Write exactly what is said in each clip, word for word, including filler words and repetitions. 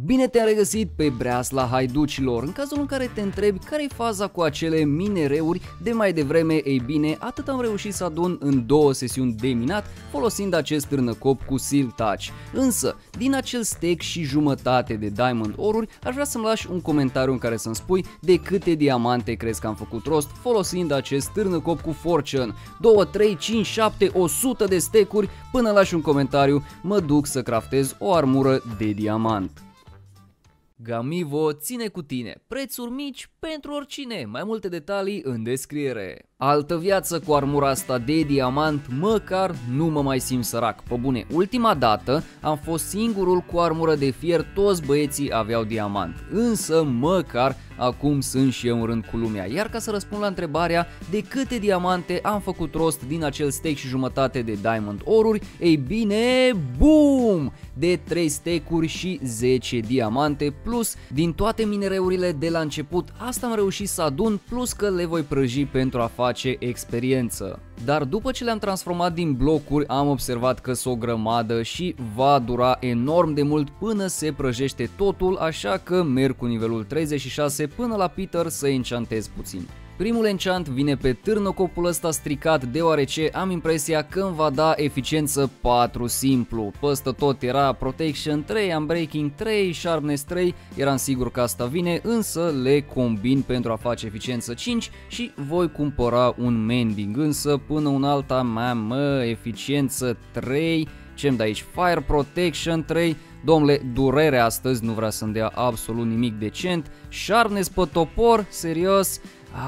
Bine te-am regăsit pe Breasla Haiducilor. În cazul în care te întrebi care e faza cu acele minereuri de mai devreme, ei bine, atât am reușit să adun în două sesiuni de minat folosind acest târnăcop cu Silk Touch. Însă, din acel stack și jumătate de Diamond Ore-uri, aș vrea să-mi lași un comentariu în care să-mi spui de câte diamante crezi că am făcut rost folosind acest târnăcop cu Fortune. doi, trei, cinci, șapte, o sută de stack-uri, până lași un comentariu, mă duc să craftez o armură de diamant. Gamivo ține cu tine, prețuri mici pentru oricine, mai multe detalii în descriere. Altă viață cu armura asta de diamant, măcar nu mă mai simt sărac. Pe bune, ultima dată am fost singurul cu armură de fier, toți băieții aveau diamant. Însă măcar acum sunt și eu în rând cu lumea. Iar ca să răspund la întrebarea de câte diamante am făcut rost din acel stack și jumătate de Diamond Ore-uri, ei bine, boom! De trei stack-uri și zece diamante plus din toate minereurile de la început. Asta am reușit să adun, plus că le voi prăji pentru a face experiență. Dar după ce le-am transformat din blocuri, am observat că sunt o grămadă și va dura enorm de mult până se prăjește totul, așa că merg cu nivelul treizeci și șase până la Peter să enchantez puțin. Primul enchant vine pe târnăcopul ăsta stricat, deoarece am impresia că îmi va da eficiență patru simplu. Păstă tot era Protection trei, Unbreaking trei, Sharpness trei, eram sigur că asta vine, însă le combin pentru a face eficiență cinci și voi cumpăra un Mending, însă până un alta, mamă, eficiență trei, ce-mi dă aici? Fire Protection trei, domnule, durere astăzi, nu vrea să-mi dea absolut nimic decent, Sharpness pe topor, serios?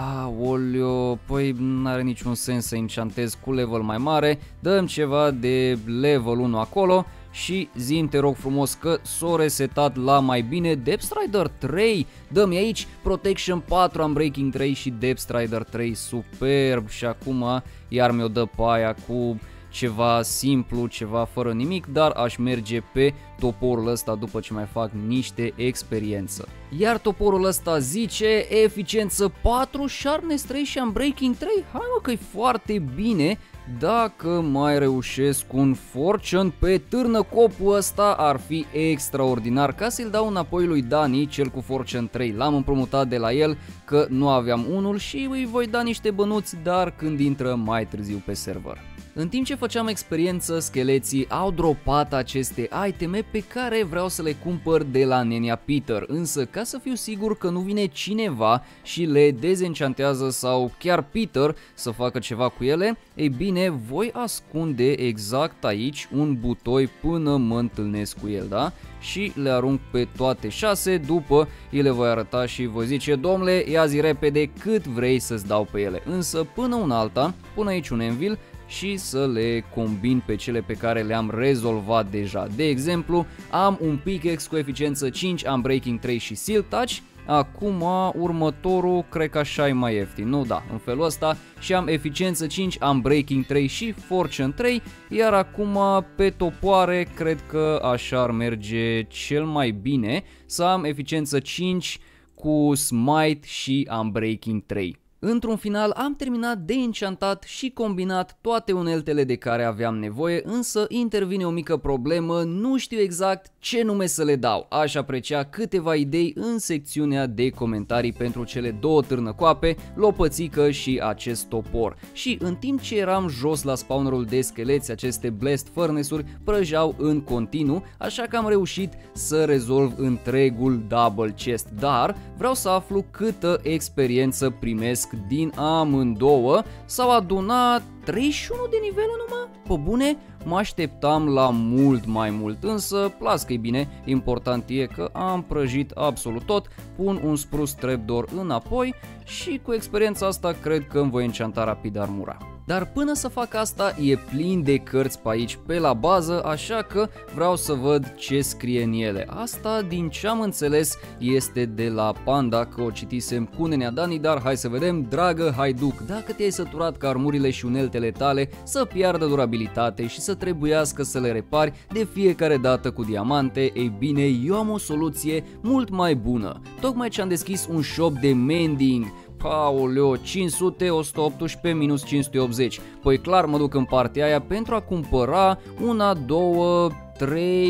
Aoleo, păi n-are niciun sens să enchantez cu level mai mare, dăm ceva de level unu acolo și zi-mi te rog frumos că s-o resetat la mai bine. Depth Strider trei, dă-mi aici Protection patru, Unbreaking trei și Depth Strider trei, superb. Și acum iar mi-o dă pe aia cu ceva simplu, ceva fără nimic, dar aș merge pe toporul ăsta după ce mai fac niște experiență. Iar toporul ăsta zice eficiență patru, Sharpness trei și Unbreaking trei, hai mă că e foarte bine. Dacă mai reușesc un Fortune pe târnăcopul ăsta ar fi extraordinar, ca să-l dau înapoi lui Dani, cel cu Fortune trei. L-am împrumutat de la el că nu aveam unul și îi voi da niște bănuți, dar când intră mai târziu pe server. În timp ce făceam experiență, scheleții au dropat aceste iteme pe care vreau să le cumpăr de la nenea Peter, însă ca să fiu sigur că nu vine cineva și le dezenchantează sau chiar Peter să facă ceva cu ele, ei bine, voi ascunde exact aici un butoi până mă întâlnesc cu el, da? Și le arunc pe toate șase, după îi le voi arăta și voi zice, domnule, ia-zi repede cât vrei să-ți dau pe ele, însă până un alta, pun aici un anvil și să le combin pe cele pe care le-am rezolvat deja. De exemplu, am un pickaxe cu eficiență cinci, Unbreaking trei și Silk Touch. Acum următorul cred că așa e mai ieftin, nu da, în felul ăsta, și am eficiență cinci, Unbreaking trei și Fortune trei, iar acum pe topoare cred că așa ar merge cel mai bine să am eficiență cinci cu Smite și Unbreaking trei. Într-un final am terminat de enchantat și combinat toate uneltele de care aveam nevoie, însă intervine o mică problemă, nu știu exact ce nume să le dau. Aș aprecia câteva idei în secțiunea de comentarii pentru cele două târnăcoape, lopățică și acest topor. Și în timp ce eram jos la spawnerul de scheleți, aceste Blessed Furnace-uri prăjeau în continuu, așa că am reușit să rezolv întregul double chest, dar vreau să aflu câtă experiență primesc din amândouă. S-au adunat treizeci și unu de niveluri numai? Pe bune? Mă așteptam la mult mai mult, însă las că e bine, important e că am prăjit absolut tot, pun un Spruce Trapdoor înapoi și cu experiența asta cred că îmi voi enchanta rapid armura. Dar până să fac asta e plin de cărți pe aici pe la bază, așa că vreau să văd ce scrie în ele. Asta, din ce am înțeles, este de la Panda, că o citisem cu nenea Dani, dar hai să vedem. Dragă haiduc, dacă te-ai săturat ca armurile și uneltele tale să piardă durabilitate și să trebuiască să le repari de fiecare dată cu diamante, ei bine, eu am o soluție mult mai bună. Tocmai ce am deschis un shop de mending. Aoleo, cinci sute, o sută optsprezece minus cinci sute optzeci. Păi clar mă duc în partea aia pentru a cumpăra una, două, trei,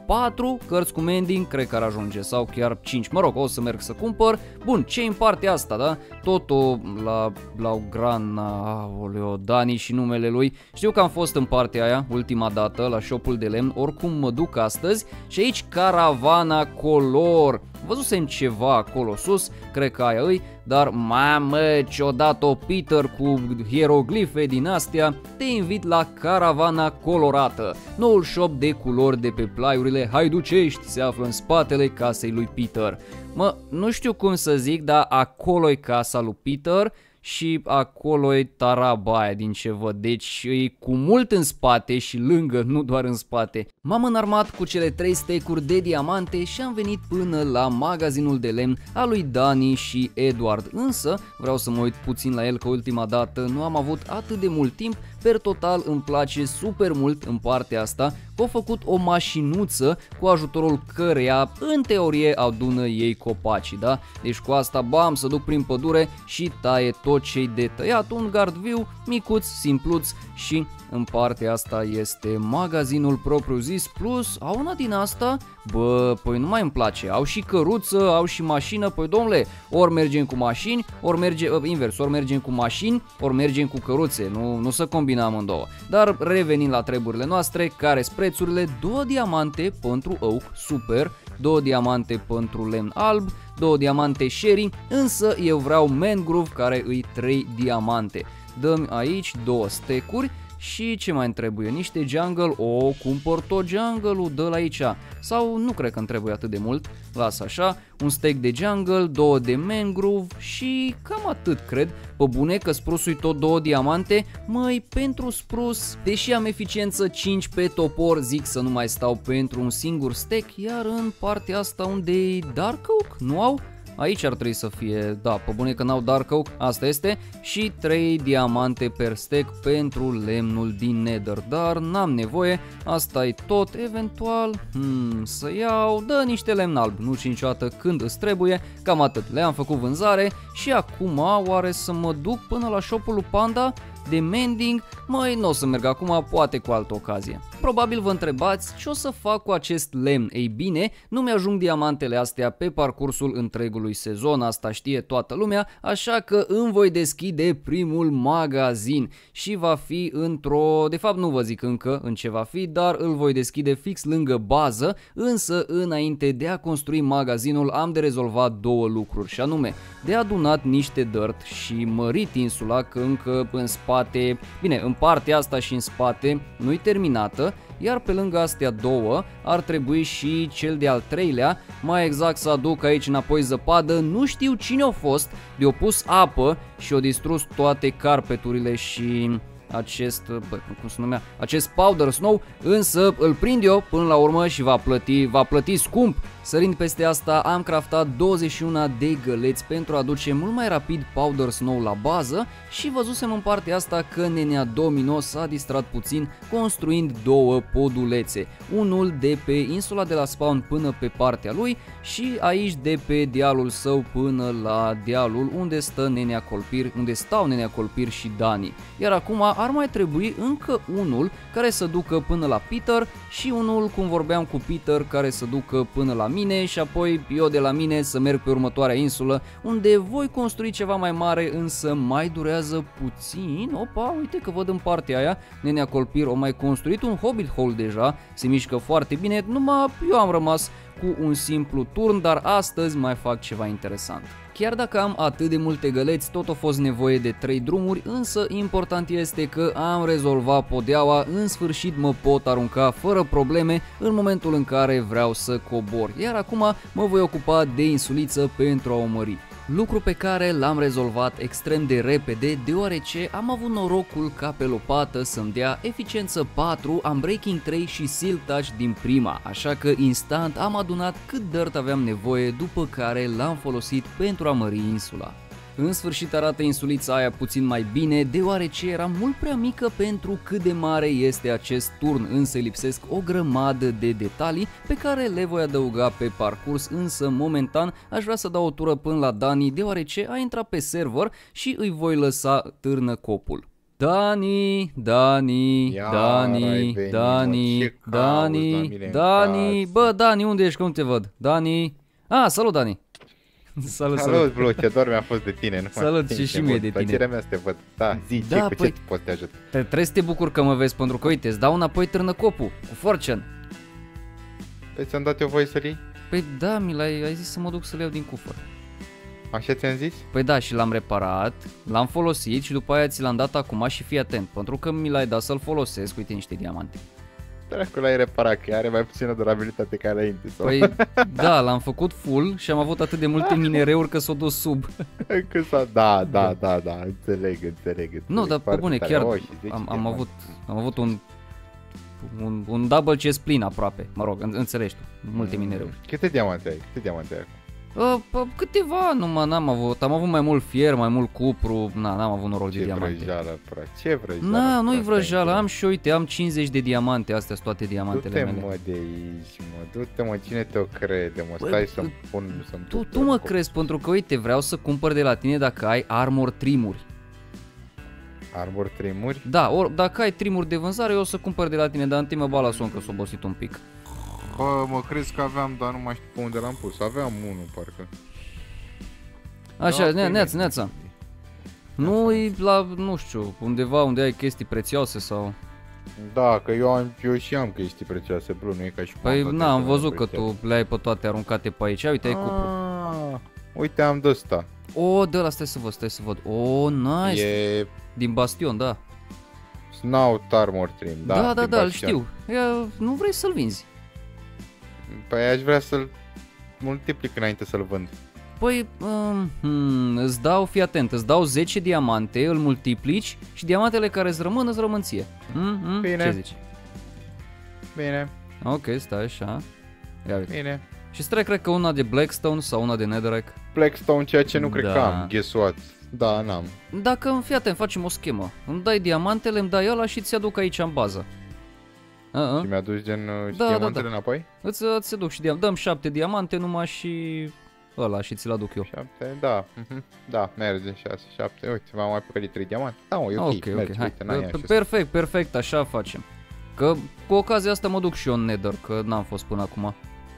patru cărți cu mending, cred că ar ajunge, sau chiar cinci, mă rog, o să merg să cumpăr. Bun, ce în partea asta, da? Toto la Blaugrana, aoleo, Dani și numele lui. Știu că am fost în partea aia ultima dată la shop-ul de lemn, oricum mă duc astăzi și aici Caravana Color. Văzusem ceva acolo sus, cred că aia îi, dar mamă, ce-o dat-o Peter cu hieroglife din astea, te invit la Caravana Colorată, noul shop de culori de pe plaiurile haiducești, se află în spatele casei lui Peter. Mă, nu știu cum să zic, dar acolo-i casa lui Peter și acolo-i taraba aia din ce văd, deci e cu mult în spate și lângă, nu doar în spate. M-am înarmat cu cele trei steak-uri de diamante și am venit până la magazinul de lemn al lui Dani și Edward, însă vreau să mă uit puțin la el că ultima dată nu am avut atât de mult timp. Per total îmi place super mult în partea asta că au făcut o mașinuță cu ajutorul căreia în teorie adună ei copacii, da? Deci cu asta bam să duc prin pădure și taie tot ce-i de tăiat, un gard viu, micuț, simpluț și în partea asta este magazinul propriu zis plus au una din asta, bă, păi nu mai îmi place, au și căruță, au și mașină, păi domnule, ori mergem cu mașini, ori merge, invers, ori mergem cu mașini, ori mergem cu căruțe, nu, nu se combină amândouă. Dar revenind la treburile noastre, care sunt prețurile, două diamante pentru oak, super, două diamante pentru lemn alb, două diamante sherry, însă eu vreau mangrove care îi trei diamante. Dăm aici două stecuri. Și ce mai îmi trebuie? Niște jungle? O, cumpăr tot jungle-ul, dă-l aici. Sau nu cred că îmi trebuie atât de mult. Las așa, un steak de jungle, două de mangrove și cam atât cred. Pe bune că sprusul-i tot două diamante. Măi, pentru sprus, deși am eficiență cinci pe topor, zic să nu mai stau pentru un singur steak. Iar în partea asta unde e dark oak, nu au? Aici ar trebui să fie, da, pe bune că n-au dark oak, asta este, și trei diamante per stack pentru lemnul din nether, dar n-am nevoie, asta e tot, eventual, hmm, să iau, dă niște lemn alb, nu știu niciodată când îți trebuie, cam atât, le-am făcut vânzare și acum oare să mă duc până la shop-ul lui Panda de mending, măi, nu o să merg acum, poate cu altă ocazie. Probabil vă întrebați ce o să fac cu acest lemn. Ei bine, nu mi-ajung diamantele astea pe parcursul întregului sezon, asta știe toată lumea, așa că îmi voi deschide primul magazin și va fi într-o, de fapt nu vă zic încă în ce va fi, dar îl voi deschide fix lângă bază, însă înainte de a construi magazinul am de rezolvat două lucruri și anume de adunat niște dirt și mărit insula că încă în spate, bine, în partea asta și în spate nu-i terminată, iar pe lângă astea două ar trebui și cel de-al treilea, mai exact să aduc aici înapoi zăpadă, nu știu cine a fost, de-o pus apă și o distrus toate carpeturile și acest, bă, cum se numea, acest powder snow, însă îl prind eu până la urmă și va plăti, va plăti scump. Sărind peste asta am craftat douăzeci și unu de găleți pentru a aduce mult mai rapid powder snow la bază și văzusem în partea asta că nenea Domino s-a distrat puțin construind două podulețe, unul de pe insula de la spawn până pe partea lui și aici de pe dealul său până la dealul unde stă nenea Colpir, unde stau nenea Colpir și Dani. Iar acum ar mai trebui încă unul care să ducă până la Peter și unul, cum vorbeam cu Peter, care să ducă până la mine și apoi eu de la mine să merg pe următoarea insulă unde voi construi ceva mai mare, însă mai durează puțin. Opa, uite că văd în partea aia nenea Colpir o mai construit un hobbit hole deja, se mișcă foarte bine, numai eu am rămas cu un simplu turn, dar astăzi mai fac ceva interesant. Chiar dacă am atât de multe găleți, tot a fost nevoie de trei drumuri, însă important este că am rezolvat podeaua, în sfârșit mă pot arunca fără probleme în momentul în care vreau să cobor, iar acum mă voi ocupa de insuliță pentru a o mări. Lucru pe care l-am rezolvat extrem de repede deoarece am avut norocul ca pe lopată să-mi dea eficiență patru, Unbreaking trei și Silk Touch din prima, așa că instant am adunat cât dirt aveam nevoie, după care l-am folosit pentru a mări insula. În sfârșit arată insulița aia puțin mai bine, deoarece era mult prea mică pentru cât de mare este acest turn, însă lipsesc o grămadă de detalii pe care le voi adăuga pe parcurs, însă momentan aș vrea să dau o tură până la Dani, deoarece a intrat pe server și îi voi lăsa târnă copul. Dani, Dani, Iar Dani, ai venit, mă, Dani, ce cauți, Dani, Damile, în Dani, casă? bă, Dani, unde ești, că nu te văd? Dani, ah, salut, Dani. Salut, Salut, salut. Blu, ce dor mi-a fost de tine. Nu Salut, mai și și mie de tine. Plăcerea mea să te văd. Da, zi, Da, ce, cu păi- ce pot să te ajut? Te- Trebuie să te bucur că mă vezi, pentru că, uite, îți dau înapoi târnăcopul, cu fortune. Păi ți-am dat eu voie să-l iei? Păi da, mi l-ai ai zis să mă duc să-l iau din cufăr. Așa ți-am zis? Păi da, și l-am reparat, l-am folosit și după aia ți l-am dat acum și fii atent, pentru că mi l-ai dat să-l folosesc, uite niște diamante. Dracu, l-ai reparat, că are mai puțină durabilitate ca înainte. Sau? Păi da, l-am făcut full și am avut atât de multe minereuri că s-o dus sub. Că s-a... Da, da, da, da, înțeleg, înțeleg, înțeleg. Nu, dar pe Foarte bune, tare. chiar Oh, și zece am, am diamanți. avut am avut un un, un double chest plin aproape, mă rog, în- înțelegi tu, multe minereuri. Câte diamante ai? Câte diamante ai acum? Uh, pă, câteva, numai n-am avut, am avut mai mult fier, mai mult cupru, na, n-am avut noroc de Ce diamante. vrăjeală, pra, ce vrăjeală. Na, nu-i pra, vrăjeală, stai am și uite, am cincizeci de diamante, astea sunt toate în- diamantele Du-te, mele. mă, de aici, mă, du-te, mă, cine te-o crede, mă, Băi, stai să-mi pun, să-mi Tu, duc tu eu mă cu- crezi, pentru că uite, vreau să cumpăr de la tine dacă ai armor trimuri. Armor trimuri? Da, or, dacă ai trimuri de vânzare, eu o să cumpăr de la tine, dar întâi mă bat la son că s-a obosit un pic. Bă, mă crezi că aveam, dar nu mai știu pe unde l-am pus, aveam unul, parcă. Așa, Da, ne, păi, neață, neață. Nu e la, nu știu, undeva unde ai chestii prețioase sau... Da, că eu, am, eu și am chestii prețioase, Blu, nu e ca și cum Păi toate na, am cele văzut că prețioase. tu le-ai pe toate aruncate pe aici, uite, ai cupru. Ah, uite, am de ăsta. O, dă la, stai să văd, stai să văd. O, nice, E din bastion, da. Snout Armor Trim, da. Da, da, din da, îl Bastion. știu. Ia, nu vrei să-l vinzi? Păi aș vrea să-l multiplic înainte să-l vând. Păi, um, hmm, îți dau, fii atent, îți dau zece diamante, îl multiplici și diamantele care îți rămân, îți rămân ție. Mm, mm, Bine. Ce zici? Bine, Ok, stai așa. Ia uite. bine. Și stai, cred că una de Blackstone sau una de Netherrack. Blackstone, ceea ce nu cred Da. că am, guess what? Da, n-am. Dacă, fii atent, facem o schemă. Îmi dai diamantele, îmi dai ăla și ți aduc aici în bază. Uh-uh. Și mi-a dus gen uh, Da, da, diamantele da. înapoi? Îți, îți duc și diamante. Dăm șapte diamante numai și ăla și ți-l aduc eu. șapte, da, mhm, da, merge, șase, șapte, uite, m-am mai păcălit trei diamante. Da, mă, e ok, Ok, merge, ok, hai. uite, n-ai Pe- așa. Perfect, perfect, așa facem. Că cu ocazia asta mă duc și eu în Nether, că n-am fost până acum.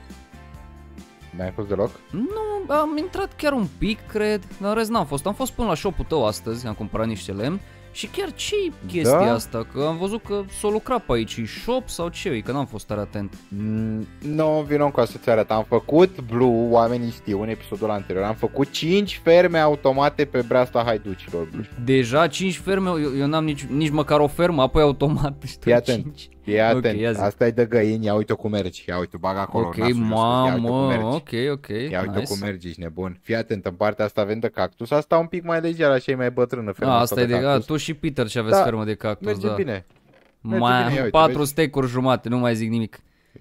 N-ai fost deloc? Nu, am intrat chiar un pic, cred, dar în rest n-am fost. Am fost până la shop-ul tău astăzi, am cumpărat niște lemn. Și chiar ce-i chestia Da? asta? Că am văzut că s-o lucra pe aici, e shop sau ce e, că n-am fost tare atent. Mm, nu, vină cu asta ți arăt. Am făcut, Blue, oamenii știu, în episodul anterior, am făcut cinci ferme automate pe breasta haiducilor, Blue. Deja cinci ferme, eu, eu n-am nici, nici măcar o fermă, apoi automat. Fii atent. cinci. Fii atent, ia zi. asta e de găini, ia uite cum mergi, ia uite, bag acolo, Ok, nasul jos, ia uite cum mamă, mergi. ok, ok, Ia uite nice. cum mergi, ești nebun. Fii atent, în partea asta avem de cactus, asta un pic mai legeră, așa e mai bătrână ferma A, asta asta e de, a, cactus. tu și Peter ce aveți Da, fermă de cactus, Merge da. bine. Merge Mai bine, ia am uite, patru vezi? steak-uri jumate, nu mai zic nimic.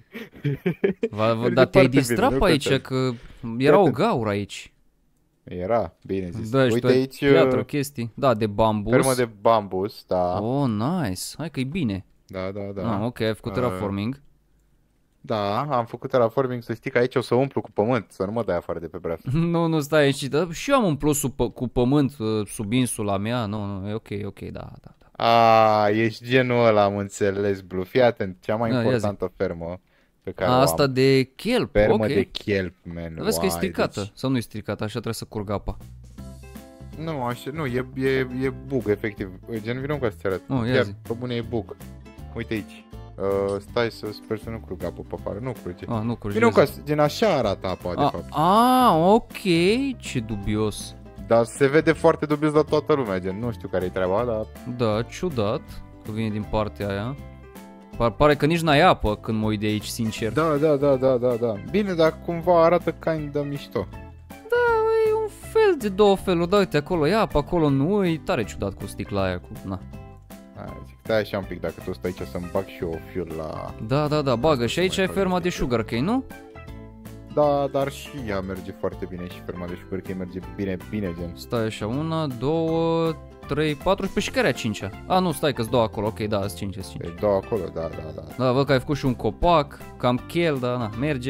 Va, Merge dar te-ai foarte bine, distrat nu pe aici, contează. că era o atent. gaură aici. Era, bine zis. Da, și Uite tu ai aici, piatră, uh, chestii. Da, de bambus. fermă de bambus, da. Oh, nice. Hai că e bine. Da, da, da. Da. Ah, ok, ai făcut Uh, terraforming. Da, am făcut terraforming, să știi că aici o să umplu cu pământ, să nu mă dai afară de pe breastă. Nu, nu stai aici. Da? Și eu am un plus sub, cu pământ uh, sub insula mea. Nu, nu, e ok, e ok, da, da, da. A, ești genul ăla, am înțeles, Blue. Fii atent, cea mai Da, ia importantă fermă pe care A, o asta am. de kelp, Fermă ok. de chelp, man. Vezi că e Uai, stricată. deci- Sau nu e stricată, așa trebuie să curg apa. Nu, așa, nu, e, e, e bug, efectiv. Gen, vină cu asta ți arăt. Oh, ia Chiar, zi. pe bune, e bug. Uite aici. Uh, stai să sper să nu curg apă pe afară, nu curge. Ah, nu curge. Vină cu asta, gen așa arată apa, de A, fapt. a, ok, ce dubios. Dar se vede foarte dubios la toată lumea, gen, nu știu care e treaba, dar... Da, ciudat că vine din partea aia. Par, pare că nici n-ai apă când mă uit de aici, sincer. Da, da, da, da, da, da. Bine, dar cumva arată kind de mișto. E un fel de două feluri, da, uite, acolo e apă, acolo nu, e tare ciudat cu sticla aia, cu, na. Hai, zic, stai așa un pic, dacă tu stai aici să-mi bag și eu fuel la... Da, da, da, bagă, și aici mai ai ferma de fac sugarcane, nu? Da, dar și ea merge foarte bine și ferma de sugarcane merge bine, bine, gen. Stai așa, una, două, trei, patru, pe și care a cincea? A, nu, stai că-s două acolo, ok, da, sunt cinci, sunt cinci. Deci două acolo, da, da, da. Da, văd că ai făcut și un copac, cam chel, da, na, merge.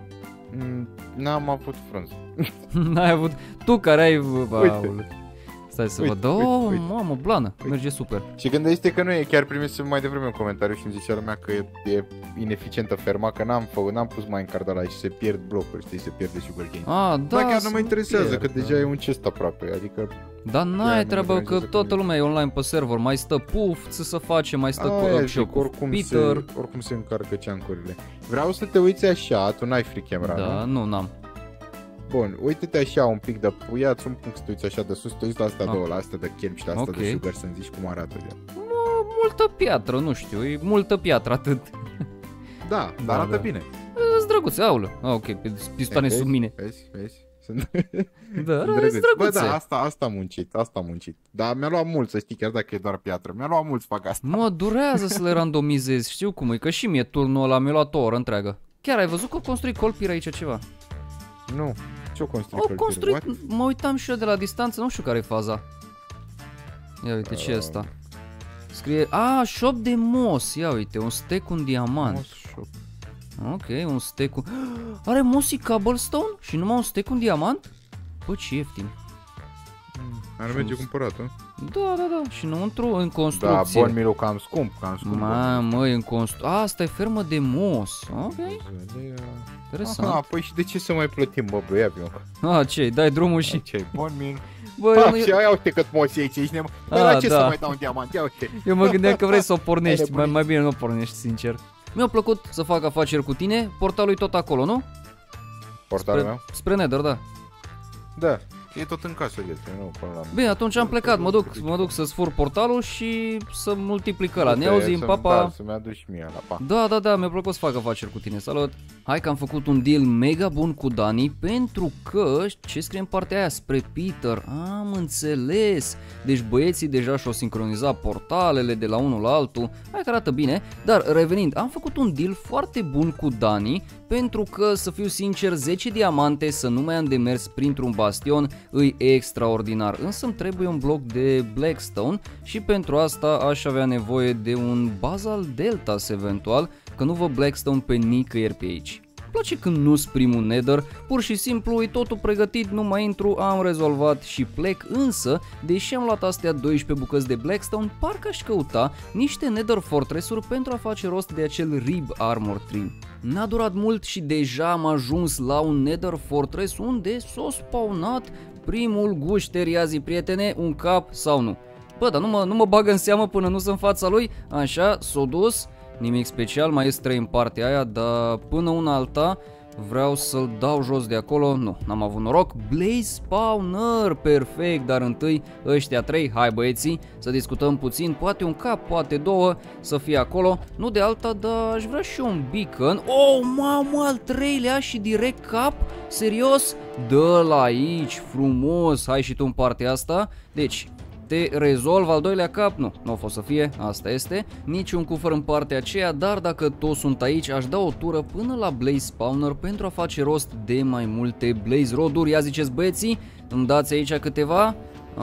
Mm, N-am avut frunză. N-ai avut, tu care ai, Uite. aule. Stai să Uite, văd. Oh, uite, uite. mamă, blană. Uite. Merge super. Și gândește că nu e, chiar primisem mai devreme un comentariu și îmi zicea lumea că e, e ineficientă ferma, că n-am făcut, n-am pus Minecart ăla și se pierd blocuri, știi, se pierde sugarcane. Ah, da, Dar chiar nu mă interesează, pierd, că da. deja e un chest aproape, adică... Dar Chiar n-ai mă treabă că deranjează toată când- lumea e online pe server. Mai stă Puf să se face, mai stă Aia cu, zic, cu oricum, Peter. se, oricum se încarcă ceancurile. Vreau să te uiți așa, tu n-ai free camera, Da, nu? nu, n-am. Bun, uite-te așa un pic de... Ia-ți un punct să te uiți așa de sus, te uiți la astea Ah. două, la astea de cherb și la astea Ok. de sugar, să-mi zici cum arată ea. Multă piatră, nu știu, e multă piatră, atât. Da, dar Da, arată da. bine. Îți drăguțe, aulă. Ah, ok, pistoane Vezi? sub mine. Vezi, vezi? Sunt Da, sunt îți drăguț. Bă, drăguțe. da, asta, asta am muncit, asta am muncit. Dar mi-a luat mult, să știi, chiar dacă e doar piatră. Mi-a luat mult să fac asta. Mă, durează să le randomizezi, știu cum e, că și mie turnul ăla mi-a luat o oră întreagă. Chiar ai văzut că au construit colpiri aici ceva? Nu, ce-o construit? Au călcâiul? construit, What? mă uitam și eu de la distanță, nu știu care e faza. Ia uite ce e asta. Scrie, a, shop de moss, ia uite, un steak, un diamant. Moss shop. Ok, un steak cu... Are mossy cobblestone și numai un steak, un diamant? Bă, ce ieftin. Ar merge cumpărat, nu? Da, da, da, și înăuntru în Da, construcție. bun milu cam scump, cam scump. Mamă, e în construcție. A, asta e fermă de moss. Ok, interesant. Aha, păi și de ce să mai plătim, bă, bă, ia vină. A, ce, dai drumul și... Ce, bun mil. Bă, eu, Ah, nu- și ia uite cât moți aici, ești nem... Bă, A, la ce da. să mai dau un diamant, ia uite. eu mă gândeam că vrei să o Hai, pornești, mai, nebunii. mai bine nu o pornești, sincer. Mi-a plăcut să fac afaceri cu tine, portalul e tot acolo, nu? Portarul Spre, meu? spre Nether, da. Da, e tot în casă, de nu până la... Bine, atunci am plecat, mă duc, mă duc să-ți fur portalul și să multiplic ăla. Ne Uite, auzim, să-mi- papa. Da, să-mi aduci mie la pa. Da, da, da, mi-a plăcut să fac afaceri cu tine, salut! Hai că am făcut un deal mega bun cu Dani pentru că, ce scrie în partea aia, spre Peter, am înțeles, deci băieții deja și-au sincronizat portalele de la unul la altul, hai că arată bine, dar revenind, am făcut un deal foarte bun cu Dani pentru că, să fiu sincer, zece diamante să nu mai am de mers printr-un bastion îi extraordinar, însă îmi trebuie un bloc de Blackstone și pentru asta aș avea nevoie de un Basal Deltas eventual, că nu văd Blackstone pe nicăieri pe aici. Îmi place când nu-s primul Nether, pur și simplu e totul pregătit, nu mai intru, am rezolvat și plec, însă, deși am luat astea doisprezece bucăți de Blackstone, parcă aș căuta niște Nether Fortress-uri pentru a face rost de acel Rib Armor Tree. N-a durat mult și deja am ajuns la un Nether Fortress unde s-a spawnat primul gușter, ia zi prietene, un cap sau nu. Bă, dar nu mă, nu mă bag în seamă până nu sunt în fața lui, așa, s-o dus, nimic special, mai este trei în partea aia, dar până una alta vreau să-l dau jos de acolo, nu, n-am avut noroc, Blaze Spawner, perfect, dar întâi ăștia trei, hai băieții, să discutăm puțin, poate un cap, poate două, să fie acolo, nu de alta, dar aș vrea și eu un beacon, oh, mamă, al treilea și direct cap, serios, dă-l aici, frumos, hai și tu în partea asta, deci... Te rezolv al doilea cap? Nu, nu a fost să fie, asta este. Nici un cufăr în partea aceea, dar dacă toți sunt aici, aș da o tură până la Blaze Spawner pentru a face rost de mai multe Blaze Rod-uri. Ia ziceți băieții, îmi dați aici câteva.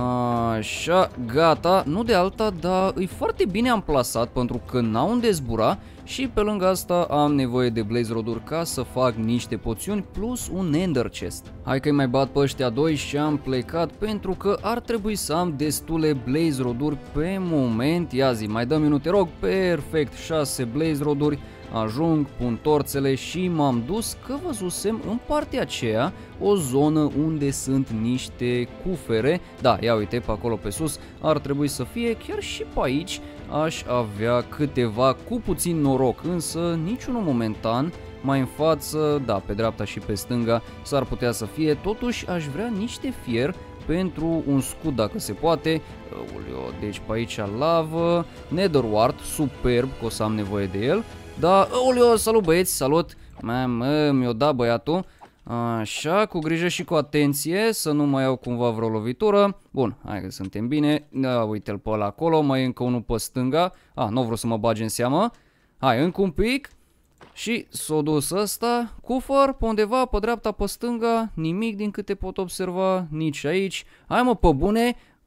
Așa, gata, nu de alta, dar e foarte bine amplasat pentru că n-au unde zbura și pe lângă asta am nevoie de Blaze Rod-uri ca să fac niște poțiuni plus un Ender Chest. Hai că-i mai bat pe ăștia doi și am plecat pentru că ar trebui să am destule Blaze Rod-uri pe moment. Ia zi, mai dă-mi unul, te rog, perfect, șase Blaze Rod-uri. Ajung, pun torțele și m-am dus că văzusem în partea aceea o zonă unde sunt niște cufere. Da, ia uite, pe acolo pe sus ar trebui să fie, chiar și pe aici aș avea câteva cu puțin noroc, însă niciunul momentan. Mai în față, da, pe dreapta și pe stânga s-ar putea să fie, totuși aș vrea niște fier pentru un scut dacă se poate. Aoleo, deci pe aici lavă, Netherwart, superb, că o să am nevoie de el. Da, oleo, salut băieți, salut. Mamă, mi-o da băiatul. Așa, cu grijă și cu atenție, să nu mai iau cumva vreo lovitură. Bun, hai că suntem bine. Da, uite-l pe ăla acolo, mai e încă unul pe stânga. A, nu vreau să mă bage în seamă. Hai, încă un pic. Și s-o dus ăsta, cufăr, pe undeva, pe dreapta, pe stânga, nimic din câte pot observa, nici aici. Hai mă, pe bune.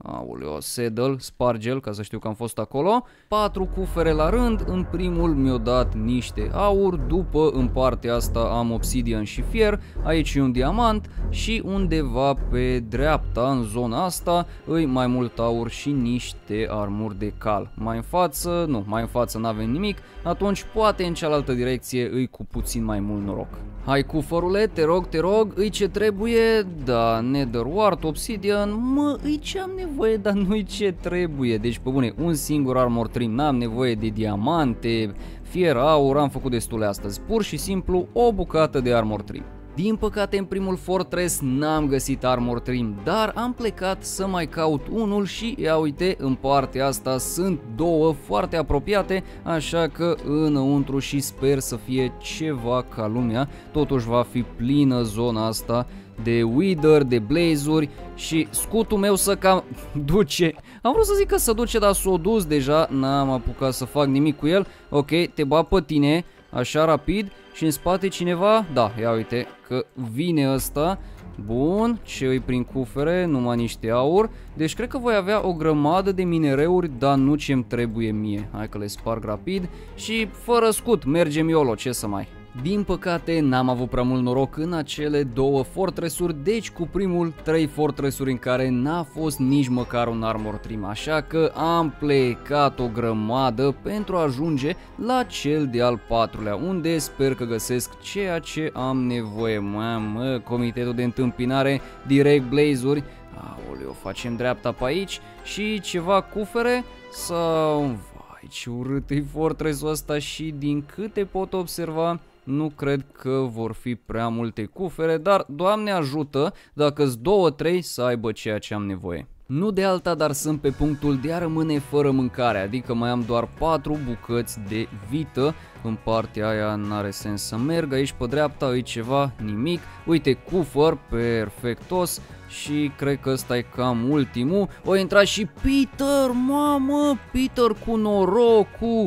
Aoleo, saddle, spargel, ca să știu că am fost acolo. Patru cufere la rând, în primul mi-o dat niște aur, după în partea asta am obsidian și fier, aici e un diamant și undeva pe dreapta, în zona asta, îi mai mult aur și niște armuri de cal. Mai în față, nu, mai în față n-avem nimic, atunci poate în cealaltă direcție îi cu puțin mai mult noroc. Hai cufărule, te rog, te rog, îi ce trebuie, da, nether wart, obsidian, mă, îi ce am nevoie, dar nu-i ce trebuie. Deci, pe bune, un singur armor trim, n-am nevoie de diamante, fier, aur, am făcut destule astăzi, pur și simplu o bucată de armor trim. Din păcate în primul fortress n-am găsit armor trim, dar am plecat să mai caut unul și ia uite, în partea asta sunt două foarte apropiate, așa că înăuntru și sper să fie ceva ca lumea, totuși va fi plină zona asta de wither, de blaze-uri și scutul meu să cam duce. Am vrut să zic că să duce, dar s-o dus deja, n-am apucat să fac nimic cu el. Ok, te bat pe tine, așa rapid. Și în spate cineva? Da, ia uite că vine ăsta. Bun, ce îi prin cufere? Numai niște aur. Deci cred că voi avea o grămadă de minereuri, dar nu ce-mi trebuie mie. Hai că le sparg rapid și fără scut, mergem YOLO, ce să mai... Din păcate n-am avut prea mult noroc în acele două fortress-uri, deci cu primul trei fortress-uri în care n-a fost nici măcar un armor trim, așa că am plecat o grămadă pentru a ajunge la cel de-al patrulea, unde sper că găsesc ceea ce am nevoie. Mamă, comitetul de întâmpinare, direct blaze-uri. Aoleu, facem dreapta pe aici și ceva cufere sau... Vai, ce urât e fortress-ul ăsta și din câte pot observa... Nu cred că vor fi prea multe cufere, dar Doamne ajută dacă-s două trei să aibă ceea ce am nevoie. Nu de alta, dar sunt pe punctul de a rămâne fără mâncare, adică mai am doar patru bucăți de vită. În partea aia n-are sens să merg, aici pe dreapta îi ceva, nimic. Uite, cufăr, perfectos. Și cred că ăsta e cam ultimul. O intra și Peter, mamă, Peter cu norocul.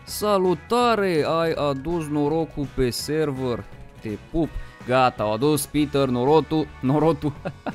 Salutare, ai adus norocul pe server, te pup. Gata, au adus Peter norotul, norotul,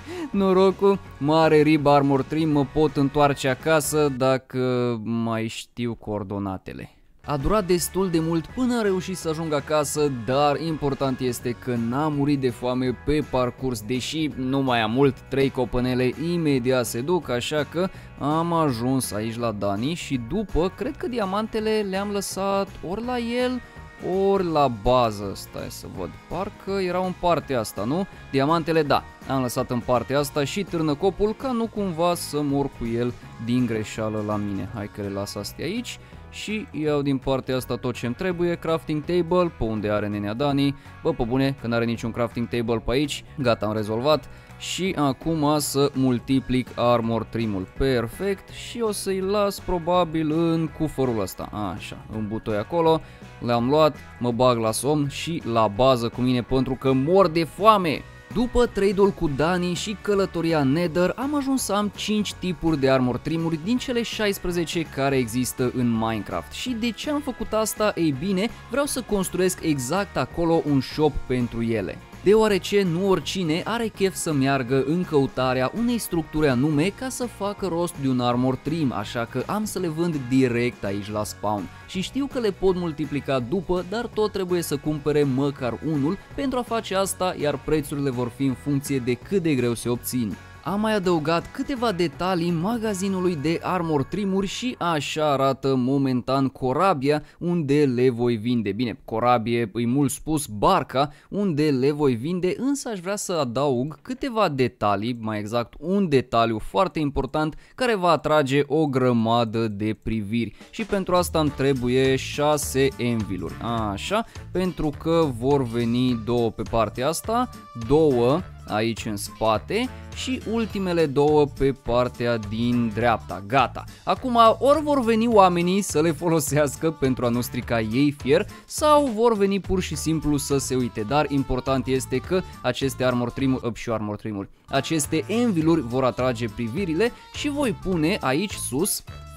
norocul, mare rib armor trim, mă pot întoarce acasă dacă mai știu coordonatele. A durat destul de mult până am reușit să ajung acasă, dar important este că n-am murit de foame pe parcurs, deși nu mai am mult, trei copănele imediat se duc, așa că am ajuns aici la Dani și după, cred că diamantele le-am lăsat ori la el, ori la bază. Stai să văd, parcă erau în partea asta, nu? Diamantele, da, am lăsat în partea asta și târnăcopul ca nu cumva să mor cu el din greșeală la mine. Hai că le las astea aici. Și iau din partea asta tot ce-mi trebuie, crafting table, pe unde are nenea Dani. Bă, pe bune, că n-are niciun crafting table pe aici, gata, am rezolvat. Și acum să multiplic armor trimul, perfect, și o să-i las probabil în cufărul ăsta, așa, în butoi acolo. Le-am luat, mă bag la somn și la bază cu mine pentru că mor de foame. După trade-ul cu Dani și călătoria Nether, am ajuns să am cinci tipuri de armor trimuri din cele șaisprezece care există în Minecraft. Și de ce am făcut asta? Ei bine, vreau să construiesc exact acolo un shop pentru ele. Deoarece nu oricine are chef să meargă în căutarea unei structuri anume ca să facă rost de un armor trim, așa că am să le vând direct aici la spawn. Și știu că le pot multiplica după, dar tot trebuie să cumpere măcar unul pentru a face asta, iar prețurile vor fi în funcție de cât de greu se obțin. Am mai adăugat câteva detalii magazinului de armor trimuri și așa arată momentan corabia unde le voi vinde. Bine, corabie îi mult spus, barca unde le voi vinde, însă aș vrea să adaug câteva detalii, mai exact un detaliu foarte important care va atrage o grămadă de priviri. Și pentru asta îmi trebuie șase anviluri. Așa, pentru că vor veni două pe partea asta, două aici în spate și ultimele două pe partea din dreapta. Gata. Acum ori vor veni oamenii să le folosească pentru a nu strica ei fier sau vor veni pur și simplu să se uite. Dar important este că aceste armor trimuri, up și armor trimuri, aceste anviluri vor atrage privirile și voi pune aici sus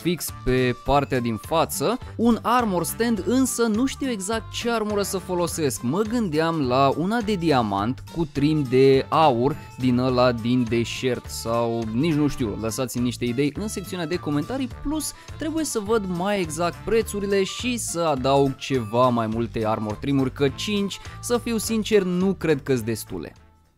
fix pe partea din față, un armor stand, însă nu știu exact ce armură să folosesc. Mă gândeam la una de diamant cu trim de aur din ăla din deșert sau nici nu știu, lăsați-mi niște idei în secțiunea de comentarii, plus trebuie să văd mai exact prețurile și să adaug ceva mai multe armor trimuri, că cinci, să fiu sincer, nu cred că-s destule.